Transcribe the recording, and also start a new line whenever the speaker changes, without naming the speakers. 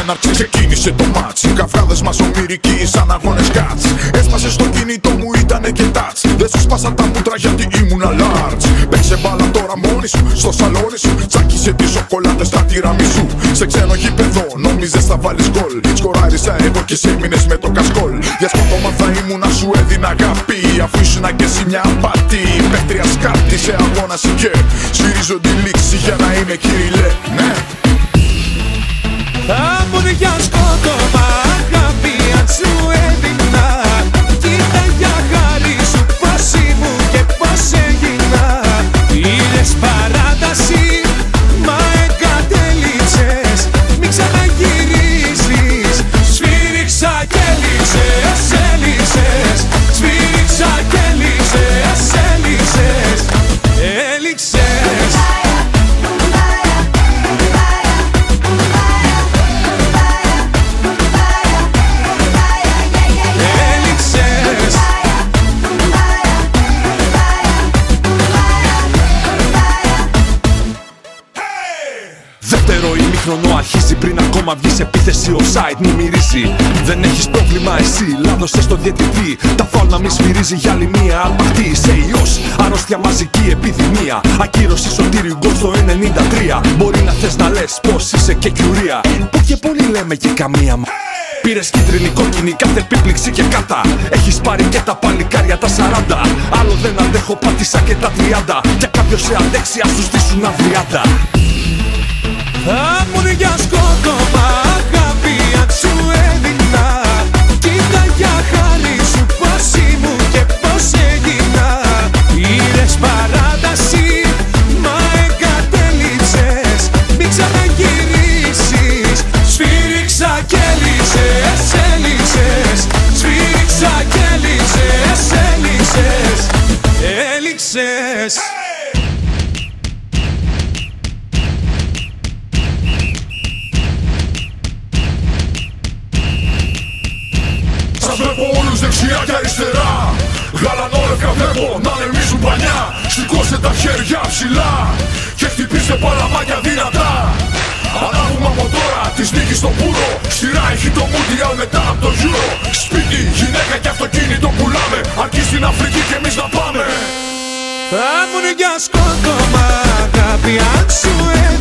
έναρξη ξεκίνησε το μάτς. Οι καυγάδες μας ομηρικοί σαν αγώνες κάτς. Έσπασε στο κινητό μου, ήτανε και τάτς. Δεν σου σπάσα τα μούτρα γιατί ήμουνα large. Παίξε μπάλα τώρα μόνη σου, στο σαλόνι σου. Τσάκισε τις σοκολάτες στα τυραμισού. Σε ξένο γήπεδο νόμιζες θα βάλεις γκολ. Σκοράρισα εγώ και σε έμεινες με το κασκόλ. Για σκότωμα θα ήμουνα, σου έδινα αγάπη. Αφού ήσουνα κι εσύ μια απάτη. Παίχτρια σκάτη σε αγώνα και σφυρίζω τη λήξη για να είμαι Κυριλέ. Ναι.
Θα ήμουν για σκότωμα αγάπη αν σου έδινα. Κοίτα για χάρη σου πως ήμουν και πως έγινα. Πήρες παράταση μα εγκατέλειψες. Μην ξαναγυρίσεις. Σφύριξα και έλυσες, έλυσες. Σφύριξα και έλυσες, έλυσες. Έλυσες.
Δεύτερο ημίχρονο αρχίζει πριν ακόμα βγεις επίθεση offside. Μη μυρίζει, δεν έχεις πρόβλημα εσύ. Λάδωσε στο διαιτητή, τα φάουλ να μη σφυρίζει για άλλη μία αρπακτή. Είσαι ιός, αρρώστια μαζική επιδημία. Ακύρωση σωτήριου γκολ στο 93. Μπορεί να θες να λες πως είσαι και κιουρία. Που και πολύ λέμε και καμία μα. Πήρες κίτρινη, κόκκινη, κάθε επίπληξη και κάτα. Έχεις πάρει και τα παλικάρια τα 40. Άλλο δεν αντέχω, πάτησα και τα 30. Για κάποιος σε αντέξει, ας σου στήσουν αδριάτα.
Θα ήμουν για σκότωμα αγάπη αν σου έδινα. Κοίτα για χάρη σου πως ήμουν και πως έγινα. Πήρες παράταση μα εγκατέλειψες. Μην ξαναγυρίσεις. Σφύριξα και έλυσες, έλυσες. Σφύριξα και έλυσες, έλυσες. Έλυσες.
Σας βλέπω όλους δεξιά και αριστερά. Γαλανόλευκα βλέπω να ανεμίζουν πανιά. Σηκώστε τα χέρια ψηλά και χτυπήστε παλαμάκια δυνατά. Ανάβουμε από τώρα της νίκης στο πουρο. Στηρά έχει το Mundial μετά από το Euro. Σπίτι, γυναίκα και αυτοκίνητο πουλάμε. Αρκεί στην Αφρική και εμείς να πάμε.
Θα ήμουν για σκότωμα αγάπη αν σου έδινα.